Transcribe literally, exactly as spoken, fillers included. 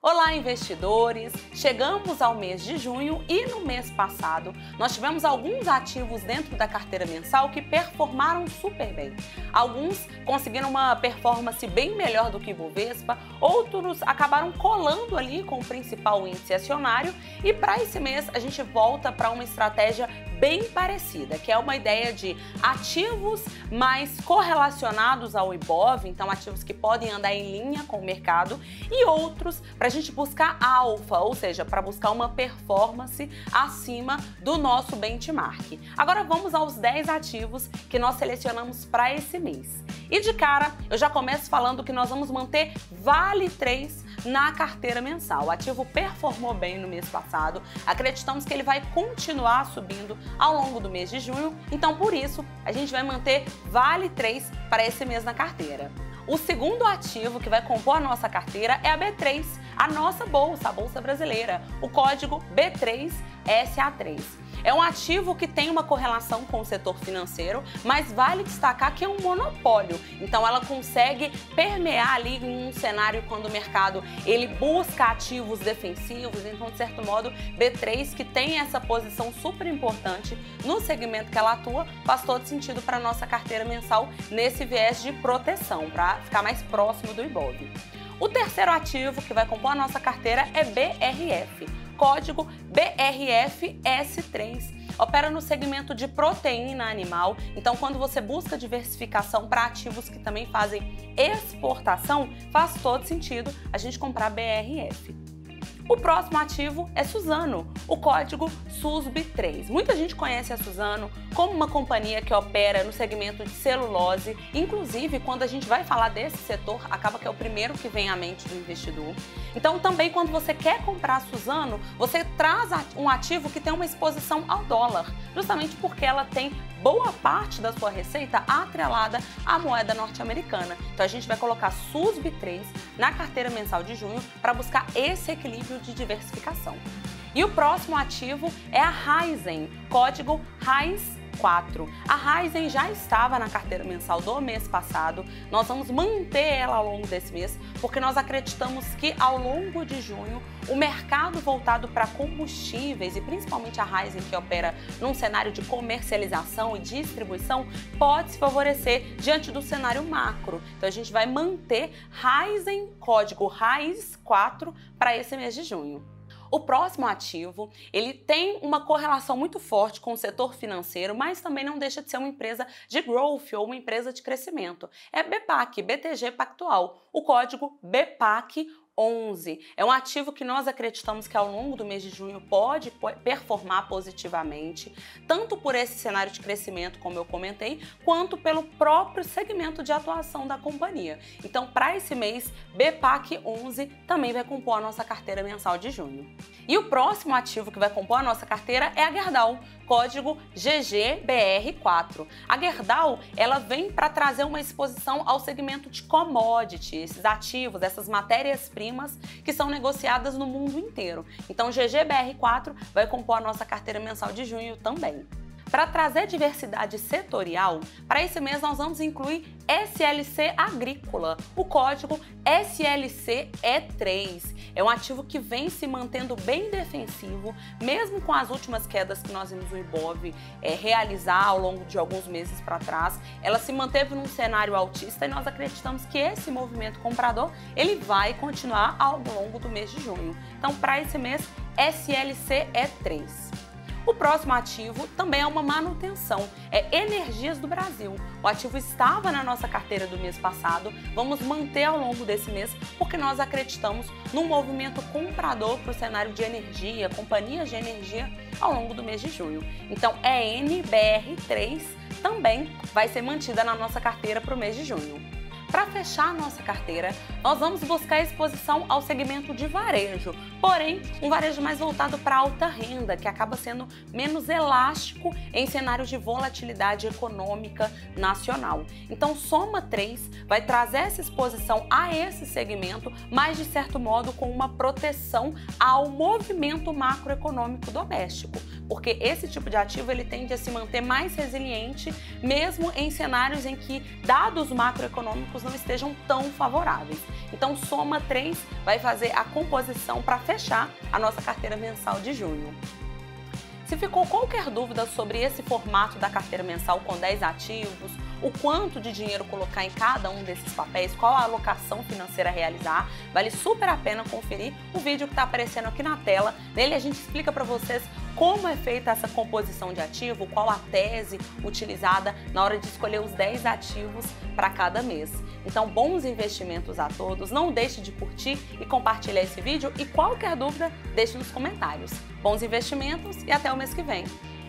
Olá, investidores! Chegamos ao mês de junho e no mês passado nós tivemos alguns ativos dentro da carteira mensal que performaram super bem. Alguns conseguiram uma performance bem melhor do que o Ibovespa, outros acabaram colando ali com o principal índice acionário e para esse mês a gente volta para uma estratégia bem parecida, que é uma ideia de ativos mais correlacionados ao Ibov, então ativos que podem andar em linha com o mercado, e outros para a gente buscar alfa, ou seja, para buscar uma performance acima do nosso benchmark. Agora vamos aos dez ativos que nós selecionamos para esse mês. E de cara, eu já começo falando que nós vamos manter Vale três na carteira mensal. O ativo performou bem no mês passado, acreditamos que ele vai continuar subindo ao longo do mês de junho, então por isso a gente vai manter Vale três para esse mês na carteira. O segundo ativo que vai compor a nossa carteira é a B três, a nossa bolsa, a Bolsa Brasileira, o código B três S A três. É um ativo que tem uma correlação com o setor financeiro, mas vale destacar que é um monopólio. Então ela consegue permear ali em um cenário quando o mercado ele busca ativos defensivos. Então, de certo modo, B três, que tem essa posição super importante no segmento que ela atua, faz todo sentido para a nossa carteira mensal nesse viés de proteção, para ficar mais próximo do Ibov. O terceiro ativo que vai compor a nossa carteira é B R F. Código B R F S três. Opera no segmento de proteína animal, então quando você busca diversificação para ativos que também fazem exportação, faz todo sentido a gente comprar B R F. O próximo ativo é Suzano, o código S U S B três. Muita gente conhece a Suzano como uma companhia que opera no segmento de celulose, inclusive quando a gente vai falar desse setor, acaba que é o primeiro que vem à mente do investidor. Então também quando você quer comprar a Suzano, você traz um ativo que tem uma exposição ao dólar, justamente porque ela tem boa parte da sua receita atrelada à moeda norte-americana. Então a gente vai colocar S U S B três na carteira mensal de junho para buscar esse equilíbrio de diversificação. E o próximo ativo é a Raizen, código R A I Z quatro. A Raizen já estava na carteira mensal do mês passado, nós vamos manter ela ao longo desse mês, porque nós acreditamos que ao longo de junho o mercado voltado para combustíveis e principalmente a Raizen, que opera num cenário de comercialização e distribuição, pode se favorecer diante do cenário macro. Então a gente vai manter Raizen, código R A I Z quatro, para esse mês de junho. O próximo ativo, ele tem uma correlação muito forte com o setor financeiro, mas também não deixa de ser uma empresa de growth ou uma empresa de crescimento. É B P A C, B T G Pactual, o código B P A C onze. É um ativo que nós acreditamos que ao longo do mês de junho pode performar positivamente, tanto por esse cenário de crescimento, como eu comentei, quanto pelo próprio segmento de atuação da companhia. Então, para esse mês, B P A C onze também vai compor a nossa carteira mensal de junho. E o próximo ativo que vai compor a nossa carteira é a Gerdau, código G G B R quatro. A Gerdau, ela vem para trazer uma exposição ao segmento de commodity, esses ativos, essas matérias-primas que são negociadas no mundo inteiro. Então, G G B R quatro vai compor a nossa carteira mensal de junho também. Para trazer diversidade setorial, para esse mês nós vamos incluir S L C Agrícola, o código S L C E três. É um ativo que vem se mantendo bem defensivo, mesmo com as últimas quedas que nós vimos o Ibov é, realizar ao longo de alguns meses para trás. Ela se manteve num cenário altista e nós acreditamos que esse movimento comprador ele vai continuar ao longo do mês de junho. Então, para esse mês, S L C E três. O próximo ativo também é uma manutenção, é Energias do Brasil. O ativo estava na nossa carteira do mês passado, vamos manter ao longo desse mês porque nós acreditamos num movimento comprador para o cenário de energia, companhias de energia ao longo do mês de junho. Então, E N B R três também vai ser mantida na nossa carteira para o mês de junho. Para fechar a nossa carteira, nós vamos buscar exposição ao segmento de varejo, porém um varejo mais voltado para alta renda, que acaba sendo menos elástico em cenários de volatilidade econômica nacional. Então, Soma três vai trazer essa exposição a esse segmento, mas de certo modo com uma proteção ao movimento macroeconômico doméstico. porque esse tipo de ativo ele tende a se manter mais resiliente, mesmo em cenários em que dados macroeconômicos não estejam tão favoráveis. Então, soma três vai fazer a composição para fechar a nossa carteira mensal de junho. Se ficou qualquer dúvida sobre esse formato da carteira mensal com dez ativos, o quanto de dinheiro colocar em cada um desses papéis, qual a alocação financeira a realizar, vale super a pena conferir o vídeo que está aparecendo aqui na tela. Nele a gente explica para vocês como é feita essa composição de ativo, qual a tese utilizada na hora de escolher os dez ativos para cada mês. Então, bons investimentos a todos, não deixe de curtir e compartilhar esse vídeo e qualquer dúvida, deixe nos comentários. Bons investimentos e até o mês que vem!